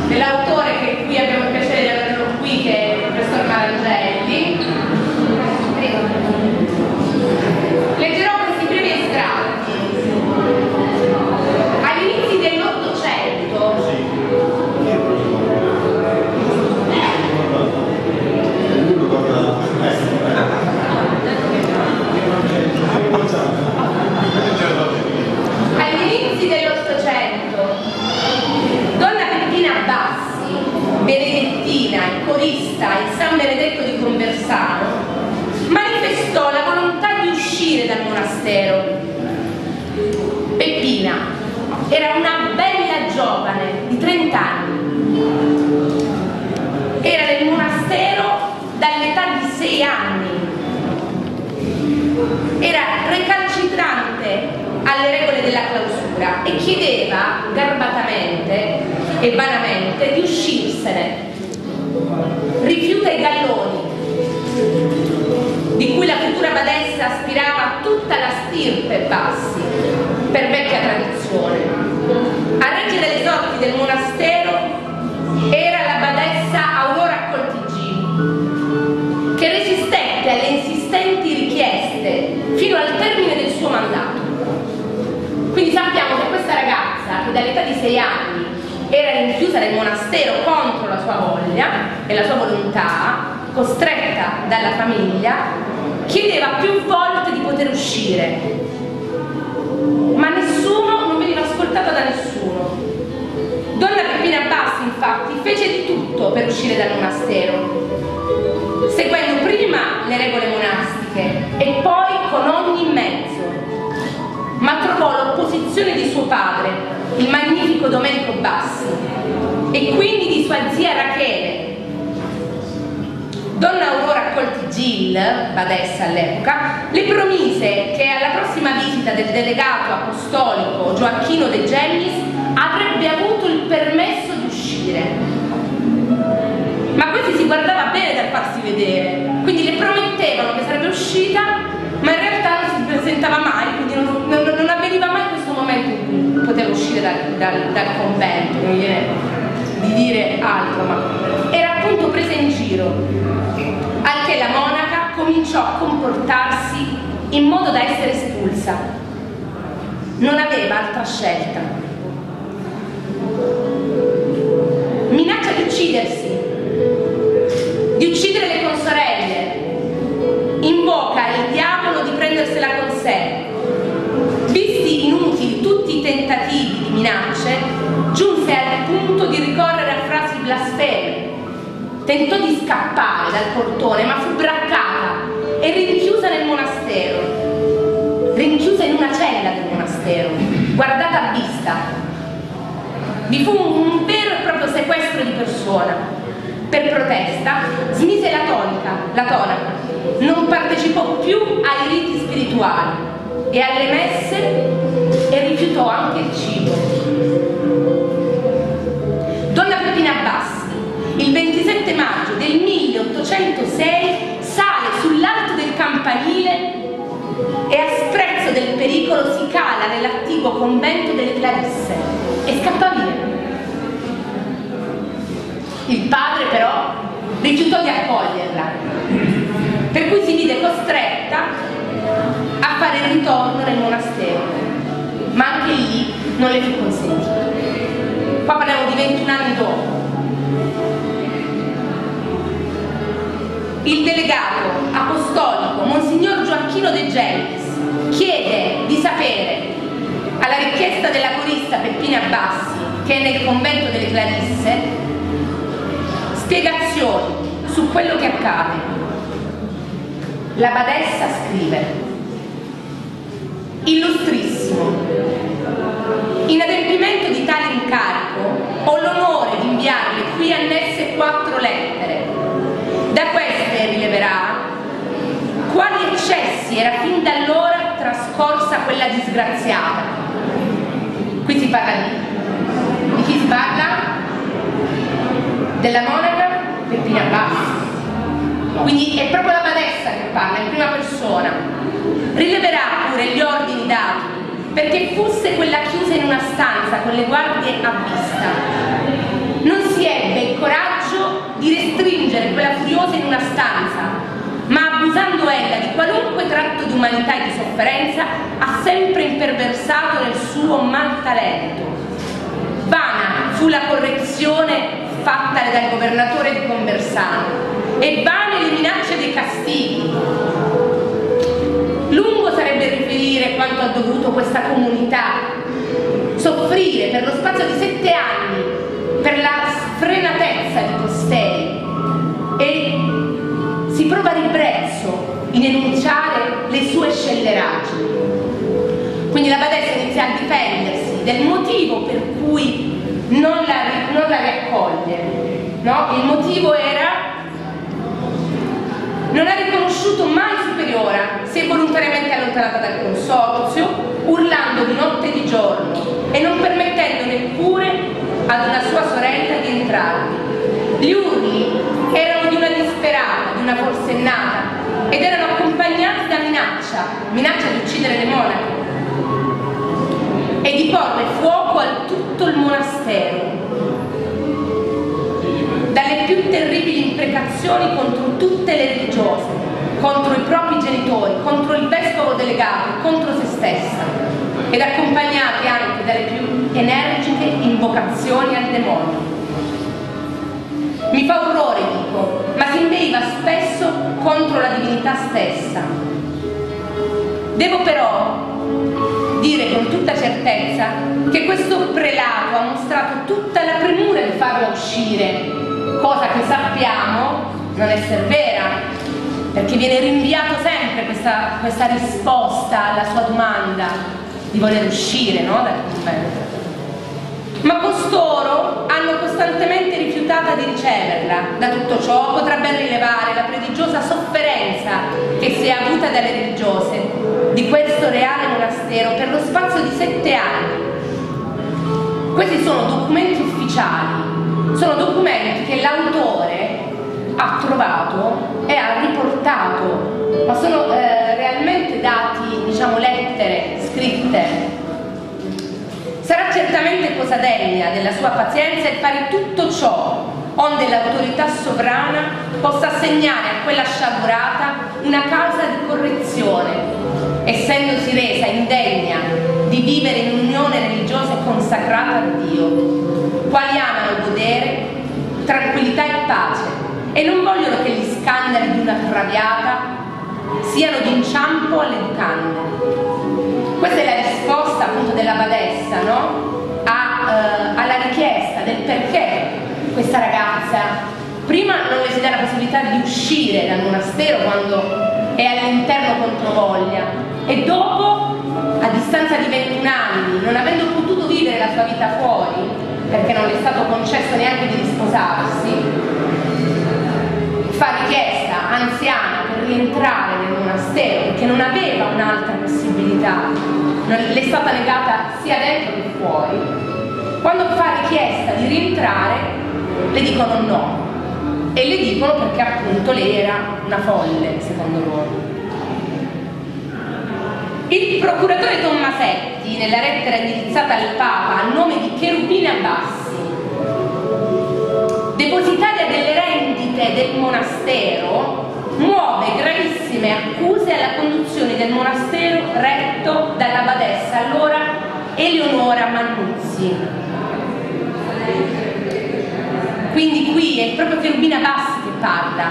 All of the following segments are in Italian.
dell'autore che qui abbiamo il piacere di averlo qui, che è il professor Marangelli. Leggerò questi brevi estratti. Agli inizi dell'Ottocento, Donna Peppina Bassi, benedettina e corista in San Benedetto di Conversano, manifestò la volontà di uscire dal monastero. Peppina era una bella giovane di 30 anni. Era nel monastero dall'età di 6 anni. Era recalcitrante alle regole della clausura e chiedeva garbatamente e vanamente di uscirsene. Rifiuta i galloni, di cui la futura badessa aspirava tutta la stirpe Bassi, per vecchia tradizione. A reggere le sorti del monastero era la badessa Aurora Coltigini, che resistette alle insistenti richieste fino al termine del suo mandato. Quindi sappiamo che questa ragazza, che dall'età di 6 anni era rinchiusa nel monastero contro la sua voglia e la sua volontà, costretta dalla famiglia, chiedeva più volte di poter uscire, ma nessuno, non veniva ascoltata da nessuno. Donna Peppina Bassi, infatti, fece di tutto per uscire dal monastero, seguendo prima le regole monastiche e poi con ogni mezzo, ma trovò l'opposizione di suo padre, il magnifico Domenico Bassi, e quindi di sua zia Rachele. Donna Aurora Coltigil, badessa all'epoca, le promise che alla prossima visita del delegato apostolico Gioacchino De Gemmis avrebbe avuto il permesso di uscire. Ma questi si guardava bene dal farsi vedere, quindi le promettevano che sarebbe uscita, ma in realtà non si presentava mai, quindi non avveniva mai questo momento in cui poteva uscire dal convento. Non viene di dire altro, ma era appunto presa in giro, al che la monaca cominciò a comportarsi in modo da essere espulsa. Non aveva altra scelta. Minaccia di uccidersi, di uccidere le consorelle, invoca il diavolo di prendersela con sé. Visti inutili tutti i tentativi di minacce, giunse al punto di ricorrere a frasi blasfeme. Tentò di scappare dal portone, ma fu braccata e rinchiusa nel monastero, rinchiusa in una cella del monastero, guardata a vista. Vi fu un vero e proprio sequestro di persona. Per protesta smise la tonaca, non partecipò più ai riti spirituali e alle messe e rifiutò anche il cibo. Donna Peppina Bassi, il 27 maggio del 1806, sale sull'alto del campanile e a sprezzo del pericolo si cala nell'attiguo convento delle Clarisse e scappa via. Il padre però rifiutò di accoglierla, per cui si vide costretta a fare il ritorno nel monastero, ma anche lì non le fu consentito. Qua parliamo di 21 anni dopo. Il delegato apostolico Monsignor Gioacchino De Gemmis chiede di sapere, alla richiesta della corista Peppina Bassi, che è nel convento delle Clarisse, spiegazioni su quello che accade. La badessa scrive: Illustrissimo, in adempimento di tale incarico ho l'onore di inviarle qui annesse 4 lettere. Da queste rileverà quali eccessi era fin da allora trascorsa quella disgraziata. Qui si parla di chi si parla? Della monaca Peppina Bassi. Quindi è proprio la badessa che parla in prima persona. Rileverà pure gli ordini dati perché fosse quella chiusa in una stanza con le guardie a vista. non si ebbe il coraggio di restringere quella furiosa in una stanza, ma abusando ella di qualunque tratto di umanità e di sofferenza, ha sempre imperversato nel suo mal talento. Vana fu la correzione fattale dal governatore di Conversano e vane le minacce dei castighi. Lungo sarebbe riferire quanto ha dovuto questa comunità soffrire per lo spazio di 7 anni per la sfrenatezza di costei, e si prova ribrezzo in enunciare le sue scelleraggini. Quindi la badessa inizia a difendersi del motivo per cui non la riaccoglie, no? Il motivo era: non ha riconosciuto mai superiora, si è volontariamente allontanata dal consorzio, urlando di notte e di giorno e non permettendo neppure ad una sua sorella di entrarvi. Gli urli erano di una disperata, di una forsennata, ed erano accompagnati da minaccia di uccidere le monache e di porre fuoco a tutto il monastero, dalle più terribili imprecazioni contro tutte le religiose, contro i propri genitori, contro il vescovo delegato, contro se stessa, ed accompagnati anche dalle più energiche invocazioni al demonio. Mi fa orrore, dico, ma si inveiva spesso contro la divinità stessa. Devo però dire con tutta certezza che questo prelato ha mostrato tutta la premura di farla uscire, cosa che sappiamo non essere vera, perché viene rinviato sempre questa risposta alla sua domanda di voler uscire, no, dal convento. Ma costoro hanno costantemente rifiutata di riceverla. Da tutto ciò potrà ben rilevare la prodigiosa sofferenza che si è avuta dalle religiose di questo reale monastero per lo spazio di 7 anni. Questi sono documenti ufficiali, sono documenti che l'autore ha trovato e ha riportato, ma sono realmente dati, diciamo, lettere scritte. Sarà certamente cosa degna della sua pazienza il fare tutto ciò onde l'autorità sovrana possa assegnare a quella sciagurata una causa di correzione, essendosi resa indegna di vivere in unione religiosa e consacrata a Dio, quali amano godere tranquillità e pace e non vogliono che gli scandali di una traviata siano d'inciampo alle educande. Questa è la risposta appunto della badessa, no? Alla richiesta del perché questa ragazza prima non le si dà la possibilità di uscire dal monastero quando è all'interno controvoglia, e dopo, a distanza di 21 anni, non avendo potuto vivere la sua vita fuori perché non le è stato concesso neanche di risposarsi, fa richiesta anziana per rientrare nel monastero perché non aveva un'altra possibilità, le è stata negata sia dentro che fuori. Quando fa richiesta di rientrare le dicono no, e le dicono perché appunto lei era una folle, secondo loro. Il procuratore Tommasetti, nella lettera indirizzata al Papa a nome di Cherubina Bassi, depositaria delle rendite del monastero, muove gravissime accuse alla conduzione del monastero retto dalla badessa allora Eleonora Mannuzzi. Quindi qui è proprio Cherubina Bassi che parla.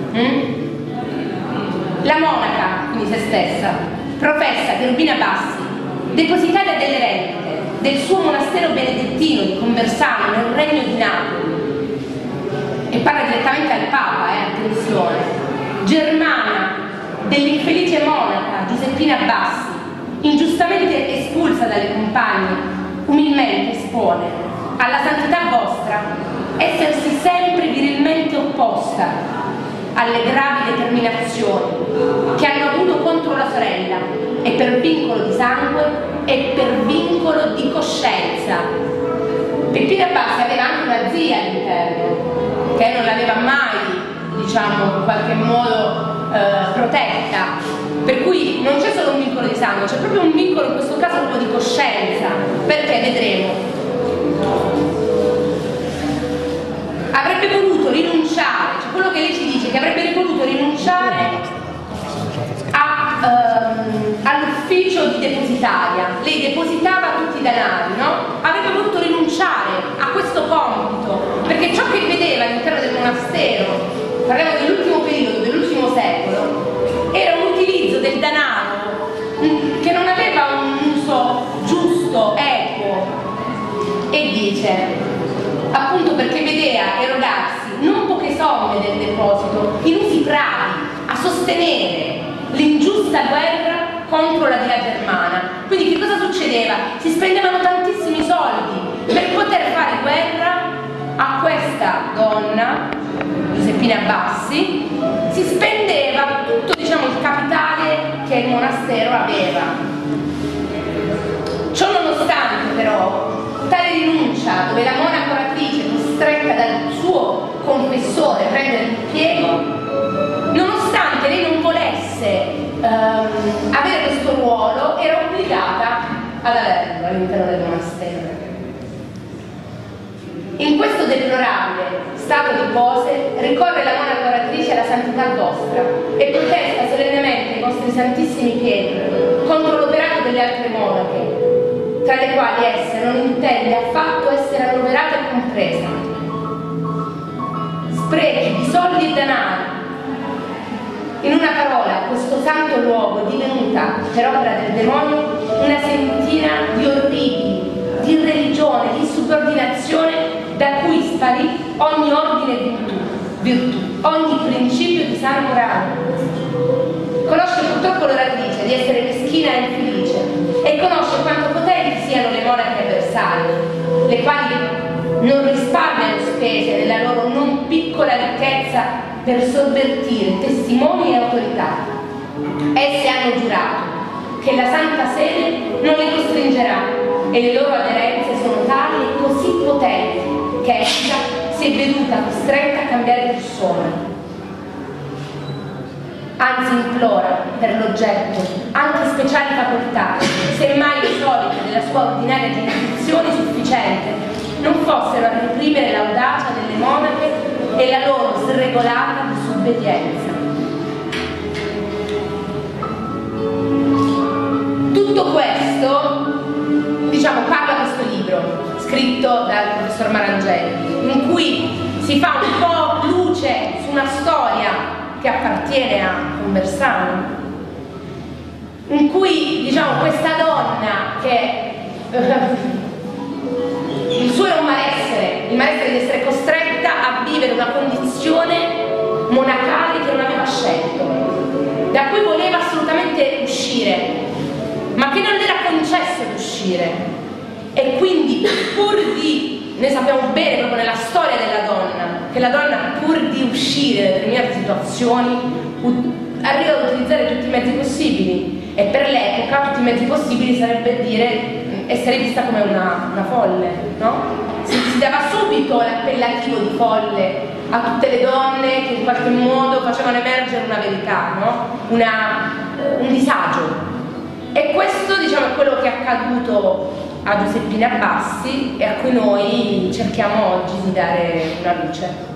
La monaca, quindi se stessa, professa Cherubina Bassi, depositaria delle rendite del suo monastero benedettino di Conversano nel Regno di Napoli, e parla direttamente al Papa, attenzione, germana dell'infelice monaca Giuseppina Bassi, ingiustamente espulsa dalle compagne, umilmente espone alla santità vostra essersi sempre virilmente opposta alle gravi determinazioni che hanno avuto contro la sorella, e per vincolo di sangue e per vincolo di coscienza. Peppina Bassi aveva anche una zia all'interno che non l'aveva mai, diciamo, in qualche modo protetta, per cui non c'è solo un vincolo di sangue, c'è proprio un vincolo, in questo caso proprio di coscienza, perché vedremo. ufficio di depositaria, lei depositava tutti i denari, no? Avrebbe voluto rinunciare a questo compito, perché ciò che vedeva all'interno del monastero, parliamo dell'ultimo periodo, dell'ultimo secolo, era un utilizzo del denaro che non aveva un uso giusto, equo, e dice, appunto perché vedeva erogarsi non poche somme del deposito in usi pravi a sostenere l'ingiusta guerra contro la Dea Germana. Quindi che cosa succedeva? Si spendevano tantissimi soldi per poter fare guerra a questa donna, Giuseppina Abbassi. Si spendeva tutto, diciamo, il capitale che il monastero aveva. Ciò nonostante, però, tale rinuncia, dove la monaca oratrice, costretta dal suo confessore a prendere l'impiego, nonostante lei non volesse avere questo ruolo, era obbligata ad averlo all'interno del monastero. In questo deplorabile stato di cose ricorre la monaca oratrice alla santità vostra e protesta solennemente i vostri santissimi piedi contro l'operato delle altre monache, tra le quali essa non intende affatto essere annoverata e compresa. Sprechi di soldi e denari. In una parola, questo santo luogo è divenuta, per opera del demonio, una sentina di orribili, di irreligione, di subordinazione, da cui sparì ogni ordine e virtù, ogni principio di sano morale. Conosce purtroppo l'oratrice di essere meschina e infelice e conosce quanto potenti siano le monache avversarie, le quali non risparmiano spese nella loro non piccola ricchezza per sovvertire testimoni e autorità. Esse hanno giurato che la Santa Sede non le costringerà e le loro aderenze sono tali e così potenti che essa si è veduta costretta a cambiare persona. Anzi implora per l'oggetto anche speciali facoltà, semmai le solite della sua ordinaria giurisdizione sufficiente non fossero a reprimere l'audacia delle monache e la loro sregolata disobbedienza. Tutto questo, diciamo, parla questo libro scritto dal professor Marangeli, in cui si fa un po' luce su una storia che appartiene a Conversano, in cui, diciamo, questa donna che il suo era un malessere, il malessere di essere costretta a vivere una condizione monacale che non aveva scelto, da cui voleva assolutamente uscire, ma che non le era concesso di uscire. E quindi pur di, noi sappiamo bene proprio nella storia della donna, che la donna pur di uscire da determinate situazioni arriva ad utilizzare tutti i mezzi possibili, e per l'epoca tutti i mezzi possibili sarebbe dire essere vista come una folle, no? Si dava subito l'appellativo di folle a tutte le donne che in qualche modo facevano emergere una verità, no? Un disagio. E questo, diciamo, è quello che è accaduto a Giuseppina Abbassi e a cui noi cerchiamo oggi di dare una luce.